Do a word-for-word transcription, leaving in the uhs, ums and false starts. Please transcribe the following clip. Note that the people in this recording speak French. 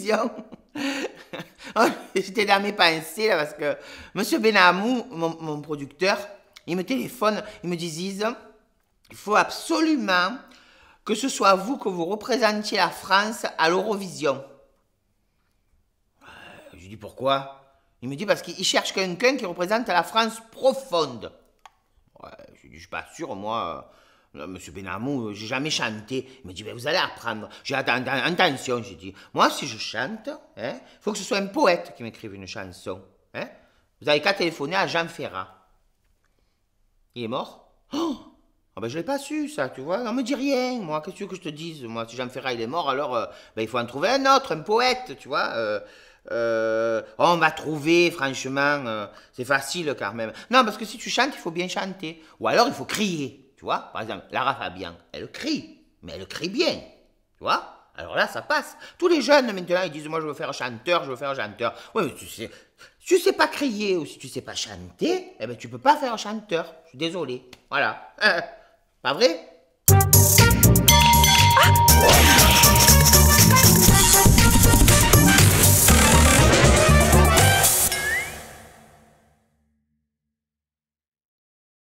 l'Eurovision. J'étais dans mes pensées là parce que Monsieur Benamou, mon, mon producteur, il me téléphone, il me dit Ziz, il faut absolument que ce soit vous que vous représentiez la France à l'Eurovision. Je lui dis pourquoi? Il me dit parce qu'il cherche quelqu'un qui représente la France profonde. Ouais, je lui dis je suis pas sûr moi. Euh, Monsieur Benamou, j'ai jamais chanté. Il me dit ben, vous allez apprendre. J'ai dit attention, j'ai dit moi si je chante, il hein, faut que ce soit un poète qui m'écrive une chanson. Hein. Vous avez qu'à téléphoner à Jean Ferrat. Il est mort? Oh ah ben je l'ai pas su ça, tu vois, on me dit rien, moi, qu'est-ce que tu veux que je te dise, moi, si Jean Ferrat il est mort, alors euh, ben, il faut en trouver un autre, un poète, tu vois, euh, euh, oh, on va trouver, franchement, euh, c'est facile quand même. Non, parce que si tu chantes, il faut bien chanter, ou alors il faut crier, tu vois, par exemple, Lara Fabian, elle crie, mais elle crie bien, tu vois, alors là, ça passe. Tous les jeunes, maintenant, ils disent, moi, je veux faire chanteur, je veux faire chanteur, oui, mais tu sais... Si tu sais pas crier ou si tu sais pas chanter, eh ben tu peux pas faire chanteur. Je suis désolé. Voilà. Pas vrai? Ah